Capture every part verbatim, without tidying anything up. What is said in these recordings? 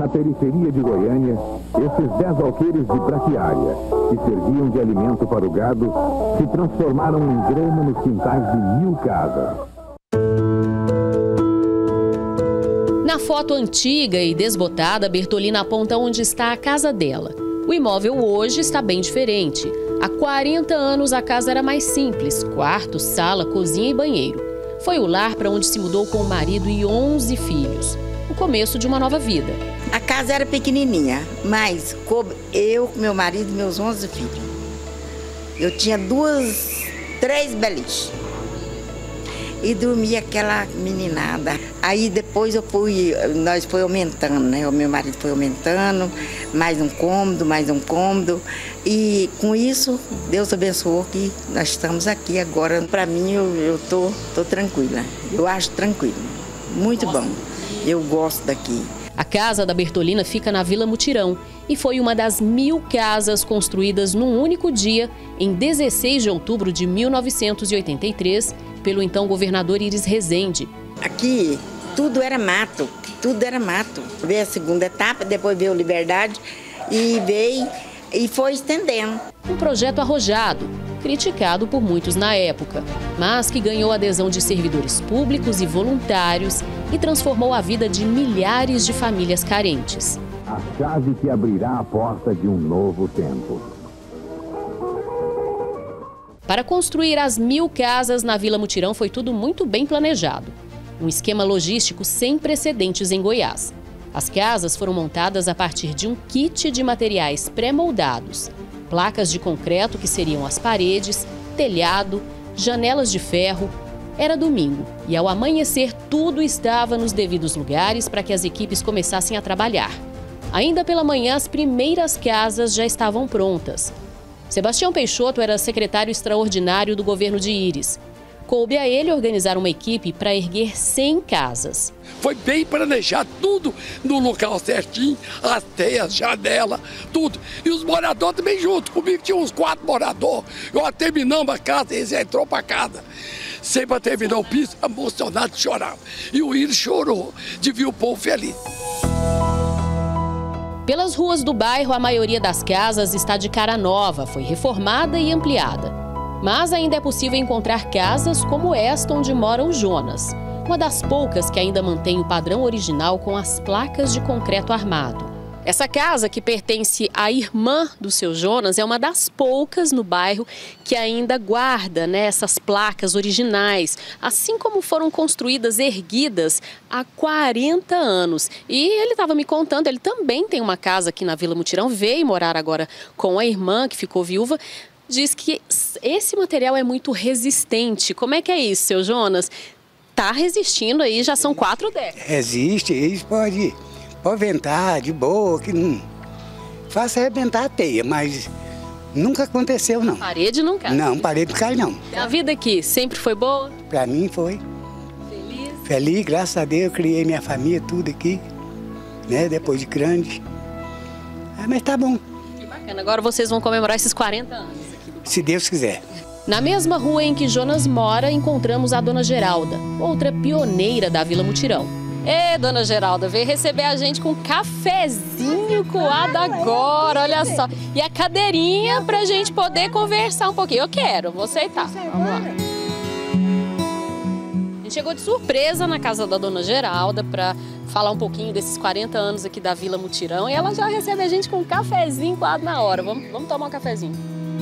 na periferia de Goiânia, esses dez alqueires de braquiária, que serviam de alimento para o gado, se transformaram em grama nos quintais de mil casas. Na foto antiga e desbotada, Bertolina aponta onde está a casa dela. O imóvel hoje está bem diferente. Há quarenta anos a casa era mais simples, quarto, sala, cozinha e banheiro. Foi o lar para onde se mudou com o marido e onze filhos. O começo de uma nova vida. A casa era pequenininha, mas coube eu, meu marido e meus onze filhos. Eu tinha duas, três beliches. E dormia aquela meninada. Aí depois eu fui, nós foi aumentando, né? O meu marido foi aumentando, mais um cômodo, mais um cômodo. E com isso, Deus abençoou que nós estamos aqui agora. Para mim, eu, eu tô, tô tranquila. Eu acho tranquilo. Muito bom. Eu gosto daqui. A casa da Bertolina fica na Vila Mutirão e foi uma das mil casas construídas num único dia, em dezesseis de outubro de mil novecentos e oitenta e três, pelo então governador Iris Rezende. Aqui tudo era mato, tudo era mato. Veio a segunda etapa, depois veio Liberdade e veio e foi estendendo. Um projeto arrojado, criticado por muitos na época, mas que ganhou adesão de servidores públicos e voluntários e transformou a vida de milhares de famílias carentes. A chave que abrirá a porta de um novo tempo. Para construir as mil casas na Vila Mutirão foi tudo muito bem planejado. Um esquema logístico sem precedentes em Goiás. As casas foram montadas a partir de um kit de materiais pré-moldados. Placas de concreto que seriam as paredes, telhado, janelas de ferro. Era domingo e ao amanhecer tudo estava nos devidos lugares para que as equipes começassem a trabalhar. Ainda pela manhã as primeiras casas já estavam prontas. Sebastião Peixoto era secretário extraordinário do governo de Iris. Coube a ele organizar uma equipe para erguer cem casas. Foi bem planejado, tudo no local certinho, as teias, janela, tudo. E os moradores também junto, comigo tinha uns quatro moradores. Eu terminamos a casa, eles entrou para casa. Sempre terminar o piso, emocionado, chorava. E o Iris chorou de ver o povo feliz. Pelas ruas do bairro, a maioria das casas está de cara nova, foi reformada e ampliada. Mas ainda é possível encontrar casas como esta onde mora o Jonas, uma das poucas que ainda mantém o padrão original com as placas de concreto armado. Essa casa, que pertence à irmã do seu Jonas, é uma das poucas no bairro que ainda guarda, né, essas placas originais, assim como foram construídas, erguidas há quarenta anos. E ele estava me contando, ele também tem uma casa aqui na Vila Mutirão, veio morar agora com a irmã, que ficou viúva. Diz que esse material é muito resistente. Como é que é isso, seu Jonas? Tá resistindo aí, já são quatro décadas. Resiste, isso pode... Pode ventar de boa, que não faça arrebentar a teia, mas nunca aconteceu, não. Parede não cai? Não, parede não cai, não. A vida aqui sempre foi boa? Pra mim foi. Feliz? Feliz, graças a Deus, eu criei minha família, tudo aqui, né, depois de grande. Ah, mas tá bom. Que bacana, agora vocês vão comemorar esses quarenta anos aqui do... Se Deus quiser. Na mesma rua em que Jonas mora, encontramos a Dona Geralda, outra pioneira da Vila Mutirão. Ê, Dona Geralda, veio receber a gente com um cafezinho coado agora, olha só. E a cadeirinha pra gente poder conversar um pouquinho. Eu quero, vou aceitar. Vamos lá. A gente chegou de surpresa na casa da Dona Geralda pra falar um pouquinho desses quarenta anos aqui da Vila Mutirão. E ela já recebe a gente com um cafezinho coado na hora. Vamos, vamos tomar um cafezinho.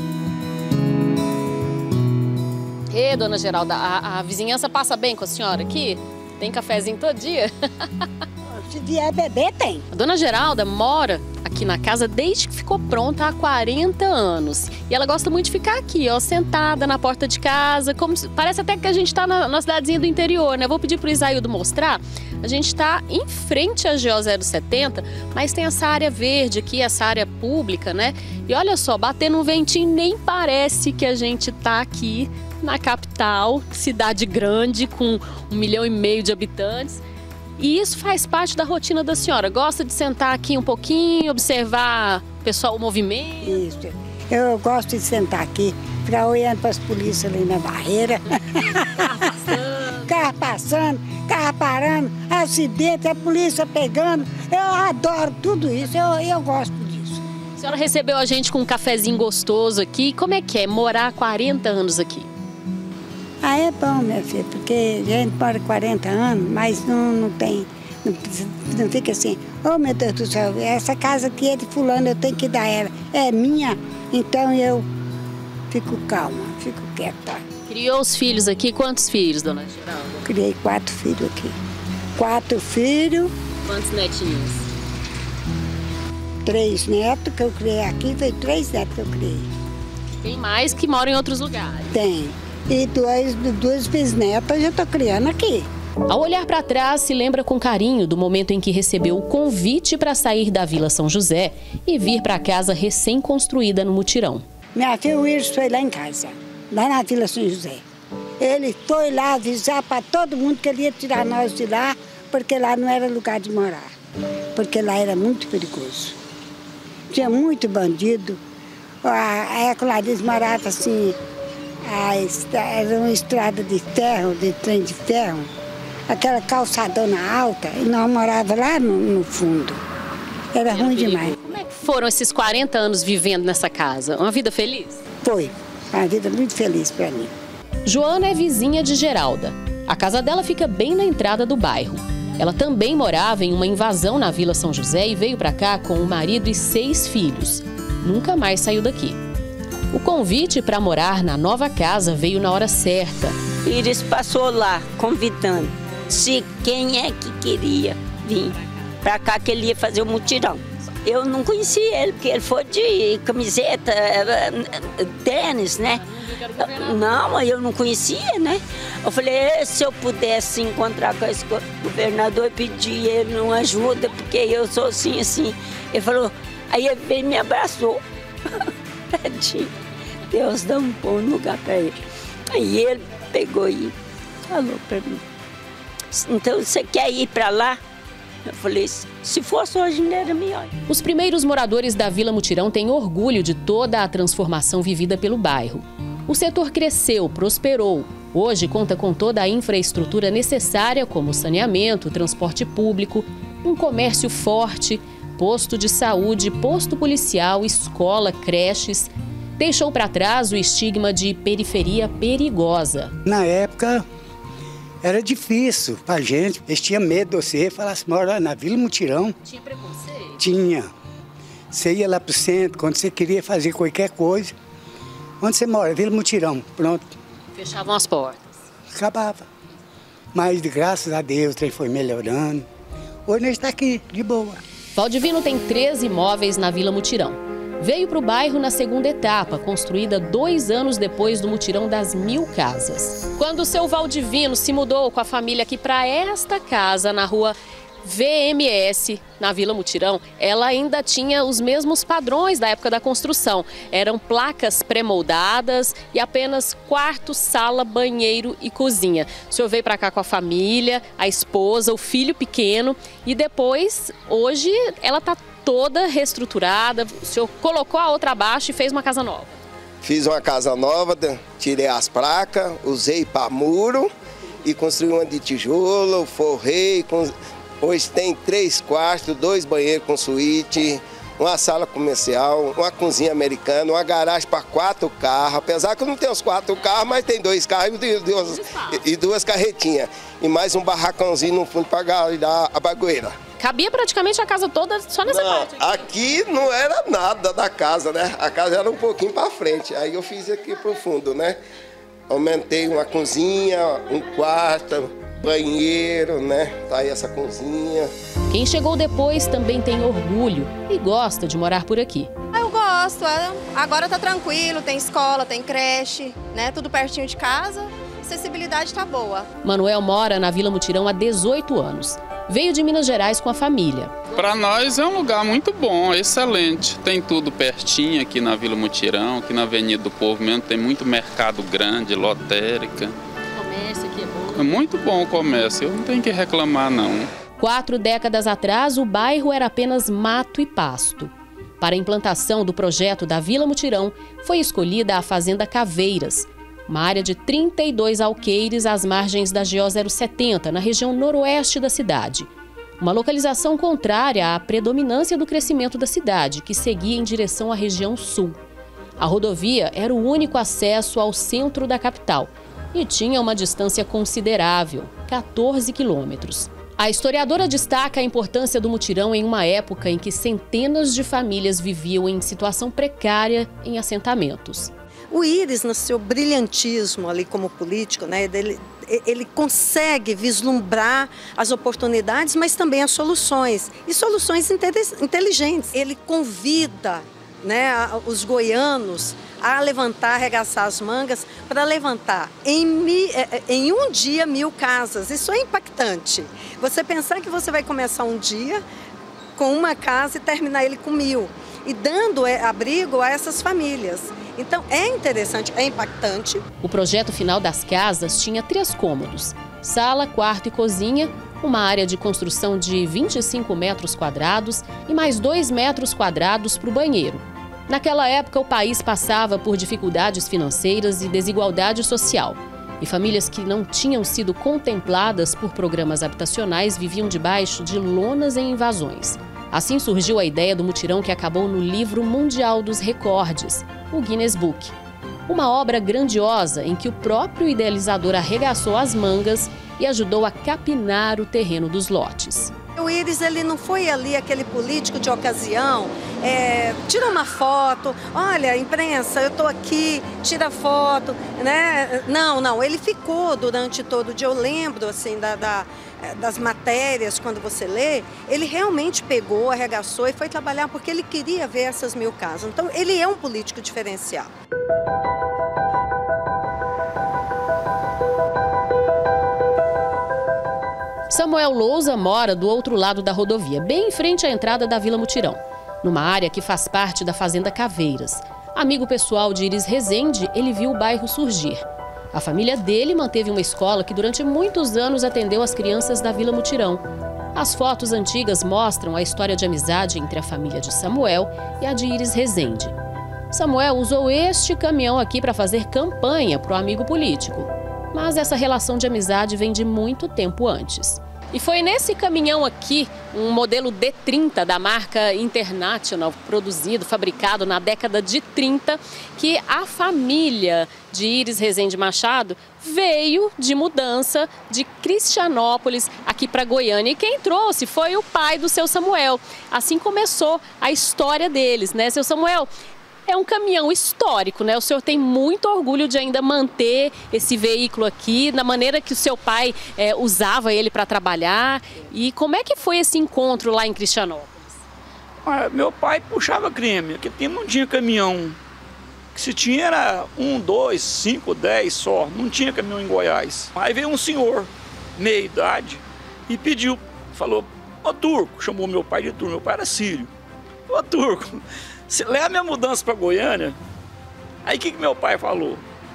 Ê, Dona Geralda, a, a vizinhança passa bem com a senhora aqui? Tem cafezinho todo dia? Se vier beber, tem. A Dona Geralda mora aqui na casa desde que ficou pronta há quarenta anos. E ela gosta muito de ficar aqui, ó, sentada na porta de casa. Como se, parece até que a gente tá na, na cidadezinha do interior, né? Eu vou pedir pro Isaildo mostrar. A gente tá em frente à G O zero setenta, mas tem essa área verde aqui, essa área pública, né? E olha só, batendo um ventinho, nem parece que a gente tá aqui na capital, cidade grande, com um milhão e meio de habitantes. E isso faz parte da rotina da senhora? Gosta de sentar aqui um pouquinho, observar o pessoal, o movimento? Isso. Eu gosto de sentar aqui, ficar olhando para as polícias ali na barreira. Carro passando. Carro passando, carro parando, acidente, a polícia pegando. Eu adoro tudo isso, eu, eu gosto disso. A senhora recebeu a gente com um cafezinho gostoso aqui. Como é que é morar quarenta anos aqui? Ah, é bom, minha filha, porque a gente mora quarenta anos, mas não, não tem, não, não fica assim, oh meu Deus do céu, essa casa aqui é de fulano, eu tenho que dar ela, é minha, então eu fico calma, fico quieta. Criou os filhos aqui, quantos filhos, dona Geralda? Criei quatro filhos aqui, quatro filhos. Quantos netinhos? Três netos que eu criei aqui, foi três netos que eu criei. Tem mais que moram em outros lugares? Tem. E dois, duas bisnetas eu já estou criando aqui. Ao olhar para trás, se lembra com carinho do momento em que recebeu o convite para sair da Vila São José e vir para a casa recém-construída no Mutirão. Minha filha, o Wilson foi lá em casa, lá na Vila São José. Ele foi lá avisar para todo mundo que ele ia tirar nós de lá, porque lá não era lugar de morar. Porque lá era muito perigoso. Tinha muito bandido. A Clarice morava assim... Era uma estrada de ferro, de trem de ferro, aquela calçadona alta, e nós morávamos lá no, no fundo. Era ruim demais. Como é que foram esses quarenta anos vivendo nessa casa? Uma vida feliz? Foi, uma vida muito feliz para mim. Joana é vizinha de Geralda. A casa dela fica bem na entrada do bairro. Ela também morava em uma invasão na Vila São José e veio para cá com o marido e seis filhos. Nunca mais saiu daqui. O convite para morar na nova casa veio na hora certa. Iris passou lá, convidando se quem é que queria vir para cá, que ele ia fazer o mutirão. Eu não conheci ele, porque ele foi de camiseta, tênis, né? Não, eu não conhecia, né? Eu falei, se eu pudesse encontrar com esse governador e pedir ele uma ajuda, porque eu sou assim, assim. Ele falou, aí ele veio e me abraçou. Tadinho. Deus dá um bom lugar para ele. Aí ele pegou e falou para mim, então você quer ir para lá? Eu falei, se fosse hoje não era melhor. Os primeiros moradores da Vila Mutirão têm orgulho de toda a transformação vivida pelo bairro. O setor cresceu, prosperou. Hoje conta com toda a infraestrutura necessária, como saneamento, transporte público, um comércio forte, posto de saúde, posto policial, escola, creches. Deixou para trás o estigma de periferia perigosa. Na época, era difícil pra gente. Eles tinham medo de você falar assim, mora na Vila Mutirão. Tinha preconceito? Tinha. Você ia lá pro centro, quando você queria fazer qualquer coisa. Onde você mora? Vila Mutirão, pronto. Fechavam as portas. Acabava. Mas, graças a Deus, o trem foi melhorando. Hoje nós estamos aqui, de boa. Valdivino tem treze imóveis na Vila Mutirão. Veio para o bairro na segunda etapa, construída dois anos depois do mutirão das mil casas. Quando o seu Valdivino se mudou com a família aqui para esta casa, na rua V M S, na Vila Mutirão, ela ainda tinha os mesmos padrões da época da construção. Eram placas pré-moldadas e apenas quarto, sala, banheiro e cozinha. O senhor veio para cá com a família, a esposa, o filho pequeno e depois, hoje, ela está toda reestruturada. O senhor colocou a outra abaixo e fez uma casa nova. Fiz uma casa nova, tirei as placas, usei para muro e construí uma de tijolo, forrei. Hoje tem três quartos, dois banheiros com suíte, uma sala comercial, uma cozinha americana, uma garagem para quatro carros. Apesar que não tem os quatro carros, mas tem dois carros e duas, e duas carretinhas. E mais um barracãozinho no fundo para guardar a bagoeira. Cabia praticamente a casa toda só nessa não, parte aqui. Aqui não era nada da casa, né? A casa era um pouquinho para frente. Aí eu fiz aqui pro fundo, né? Aumentei uma cozinha, um quarto, banheiro, né? Tá aí essa cozinha. Quem chegou depois também tem orgulho e gosta de morar por aqui. Eu gosto. Agora tá tranquilo, tem escola, tem creche, né? Tudo pertinho de casa. A acessibilidade tá boa. Manuel mora na Vila Mutirão há dezoito anos. Veio de Minas Gerais com a família. Para nós é um lugar muito bom, excelente. Tem tudo pertinho aqui na Vila Mutirão, aqui na Avenida do Povo mesmo, tem muito mercado grande, lotérica. O comércio aqui é bom. É muito bom o comércio, eu não tenho que reclamar não. Quatro décadas atrás, o bairro era apenas mato e pasto. Para a implantação do projeto da Vila Mutirão, foi escolhida a Fazenda Caveiras. uma área de trinta e dois alqueires às margens da G O zero setenta, na região noroeste da cidade. Uma localização contrária à predominância do crescimento da cidade, que seguia em direção à região sul. A rodovia era o único acesso ao centro da capital e tinha uma distância considerável, quatorze quilômetros. A historiadora destaca a importância do mutirão em uma época em que centenas de famílias viviam em situação precária em assentamentos. O Íris, no seu brilhantismo ali como político, né, ele, ele consegue vislumbrar as oportunidades, mas também as soluções, e soluções inteligentes. Ele convida, né, os goianos a levantar, arregaçar as mangas, para levantar em, mi, em um dia mil casas. Isso é impactante. Você pensar que você vai começar um dia com uma casa e terminar ele com mil, e dando abrigo a essas famílias. Então é interessante, é impactante. O projeto final das casas tinha três cômodos: sala, quarto e cozinha, uma área de construção de vinte e cinco metros quadrados e mais dois metros quadrados para o banheiro. Naquela época, o país passava por dificuldades financeiras e desigualdade social. E famílias que não tinham sido contempladas por programas habitacionais viviam debaixo de lonas e invasões. Assim surgiu a ideia do mutirão que acabou no Livro Mundial dos Recordes, o Guinness Book. Uma obra grandiosa em que o próprio idealizador arregaçou as mangas e ajudou a capinar o terreno dos lotes. O Íris, ele não foi ali aquele político de ocasião, é, tira uma foto, olha, imprensa, eu estou aqui, tira foto, né? Não, não, ele ficou durante todo o dia, eu lembro, assim, da, da, das matérias, quando você lê, ele realmente pegou, arregaçou e foi trabalhar porque ele queria ver essas mil casas. Então, ele é um político diferencial. Samuel Lousa mora do outro lado da rodovia, bem em frente à entrada da Vila Mutirão, numa área que faz parte da Fazenda Caveiras. Amigo pessoal de Íris Rezende, ele viu o bairro surgir. A família dele manteve uma escola que durante muitos anos atendeu as crianças da Vila Mutirão. As fotos antigas mostram a história de amizade entre a família de Samuel e a de Íris Rezende. Samuel usou este caminhão aqui para fazer campanha para o amigo político. Mas essa relação de amizade vem de muito tempo antes. E foi nesse caminhão aqui, um modelo D trinta da marca International, produzido, fabricado na década de trinta, que a família de Íris Rezende Machado veio de mudança de Cristianópolis aqui para Goiânia. E quem trouxe foi o pai do seu Samuel. Assim começou a história deles, né, seu Samuel? É um caminhão histórico, né? O senhor tem muito orgulho de ainda manter esse veículo aqui, da maneira que o seu pai é, usava ele para trabalhar. E como é que foi esse encontro lá em Cristianópolis? Ah, meu pai puxava creme, aqui não tinha caminhão. O que se tinha era um, dois, cinco, dez só, não tinha caminhão em Goiás. Aí veio um senhor, meia idade, e pediu, falou, ô Turco, chamou meu pai de Turco, meu pai era sírio. Ô Turco, você leva minha mudança para Goiânia? Aí o que, que meu pai falou?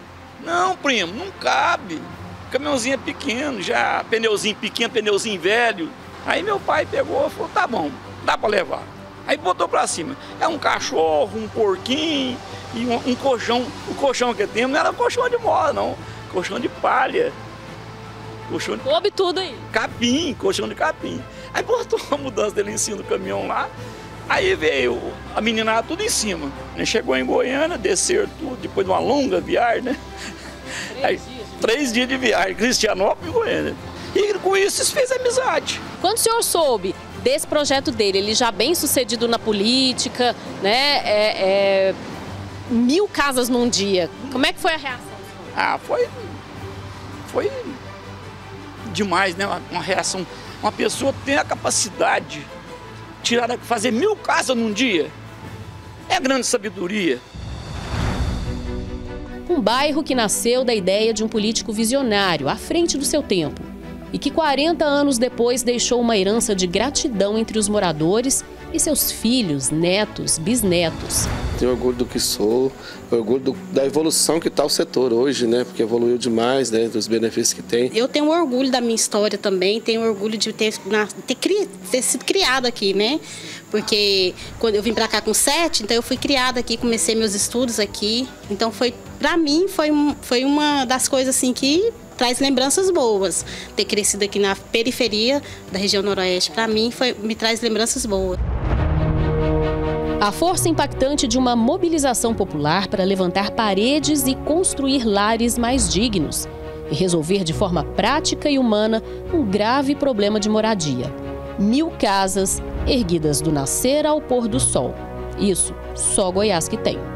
Não, primo, não cabe. Caminhãozinho é pequeno, já pneuzinho pequeno, pneuzinho velho. Aí meu pai pegou e falou, tá bom, dá para levar. Aí botou para cima. É um cachorro, um porquinho e um, um colchão. O colchão que temos não era colchão de moda, não. Colchão de palha. Colchão de... Coube tudo aí. Capim, colchão de capim. Aí botou a mudança dele em cima do caminhão lá. Aí veio a meninada tudo em cima. Chegou em Goiânia, desceram tudo, depois de uma longa viagem, né? Três, Aí, dias, três dias de viagem, Cristianópolis e Goiânia. E com isso se fez amizade. Quando o senhor soube desse projeto dele, ele já bem sucedido na política, né? É, é, mil casas num dia. Como é que foi a reação? Ah, foi... Foi demais, né? Uma, uma reação... Uma pessoa tem a capacidade... Tirar, fazer mil casas num dia, é grande sabedoria. Um bairro que nasceu da ideia de um político visionário, à frente do seu tempo, e que quarenta anos depois deixou uma herança de gratidão entre os moradores e seus filhos, netos, bisnetos. Tenho orgulho do que sou, orgulho do, da evolução que está o setor hoje, né? Porque evoluiu demais, né? Dos benefícios que tem. Eu tenho orgulho da minha história também, tenho orgulho de ter, ter, ter sido criado aqui, né? Porque quando eu vim para cá com sete, então eu fui criada aqui, comecei meus estudos aqui. Então foi para mim foi, foi uma das coisas assim que traz lembranças boas. Ter crescido aqui na periferia da região noroeste, para mim, foi, me traz lembranças boas. A força impactante de uma mobilização popular para levantar paredes e construir lares mais dignos e resolver de forma prática e humana um grave problema de moradia. Mil casas erguidas do nascer ao pôr do sol. Isso só Goiás que tem.